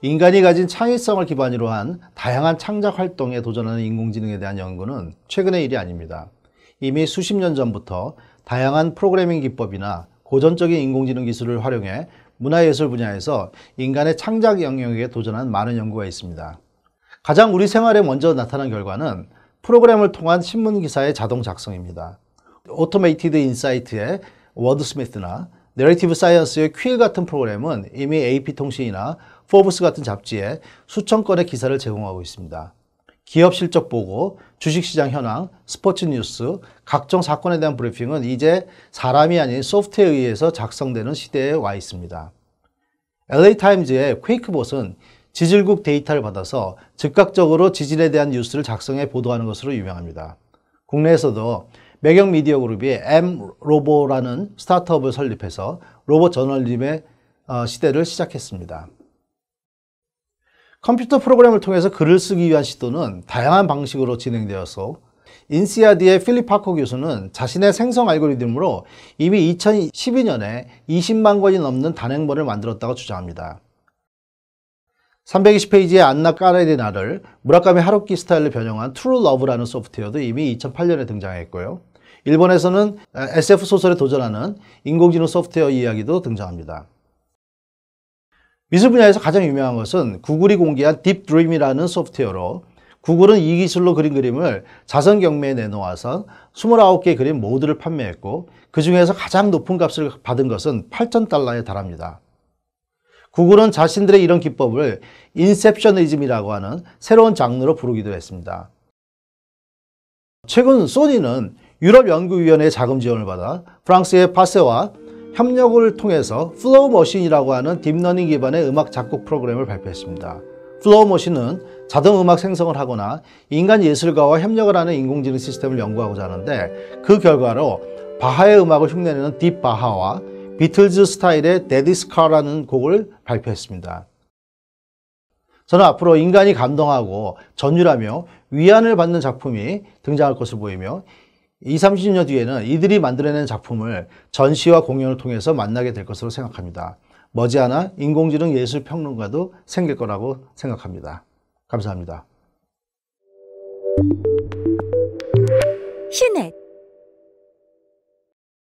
인간이 가진 창의성을 기반으로 한 다양한 창작 활동에 도전하는 인공지능에 대한 연구는 최근의 일이 아닙니다. 이미 수십 년 전부터 다양한 프로그래밍 기법이나 고전적인 인공지능 기술을 활용해 문화예술 분야에서 인간의 창작 영역에 도전한 많은 연구가 있습니다. 가장 우리 생활에 먼저 나타난 결과는 프로그램을 통한 신문기사의 자동 작성입니다. 오토메이티드 인사이트의 워드스미스나 내러티브 사이언스의 퀴일 같은 프로그램은 이미 AP통신이나 포브스 같은 잡지에 수천 건의 기사를 제공하고 있습니다. 기업 실적 보고, 주식시장 현황, 스포츠 뉴스, 각종 사건에 대한 브리핑은 이제 사람이 아닌 소프트웨어에 의해서 작성되는 시대에 와 있습니다. LA타임즈의 퀘이크봇은 지질국 데이터를 받아서 즉각적으로 지진에 대한 뉴스를 작성해 보도하는 것으로 유명합니다. 국내에서도 매경 미디어 그룹이 M로보라는 스타트업을 설립해서 로봇 저널리즘의 시대를 시작했습니다. 컴퓨터 프로그램을 통해서 글을 쓰기 위한 시도는 다양한 방식으로 진행되어서 인시아드의 필립 파커 교수는 자신의 생성 알고리즘으로 이미 2012년에 20만 권이 넘는 단행본을 만들었다고 주장합니다. 320페이지의 안나 까레리나를 무라카미 하루키 스타일로 변형한 트루 러브라는 소프트웨어도 이미 2008년에 등장했고요. 일본에서는 SF 소설에 도전하는 인공지능 소프트웨어 이야기도 등장합니다. 미술 분야에서 가장 유명한 것은 구글이 공개한 딥드림이라는 소프트웨어로 구글은 이 기술로 그린 그림을 자선 경매에 내놓아서 29개의 그림 모두를 판매했고 그 중에서 가장 높은 값을 받은 것은 $8,000에 달합니다. 구글은 자신들의 이런 기법을 인셉셔니즘이라고 하는 새로운 장르로 부르기도 했습니다. 최근 소니는 유럽연구위원회의 자금 지원을 받아 프랑스의 파세와 협력을 통해서 플로우 머신이라고 하는 딥러닝 기반의 음악 작곡 프로그램을 발표했습니다. 플로우 머신은 자동 음악 생성을 하거나 인간 예술가와 협력을 하는 인공지능 시스템을 연구하고자 하는데 그 결과로 바하의 음악을 흉내내는 딥 바하와 비틀즈 스타일의 데디스카라는 곡을 발표했습니다. 저는 앞으로 인간이 감동하고 전율하며 위안을 받는 작품이 등장할 것으로 보이며 20, 30년 뒤에는 이들이 만들어낸 작품을 전시와 공연을 통해서 만나게 될 것으로 생각합니다. 머지않아 인공지능 예술평론가도 생길 거라고 생각합니다. 감사합니다. 휴넷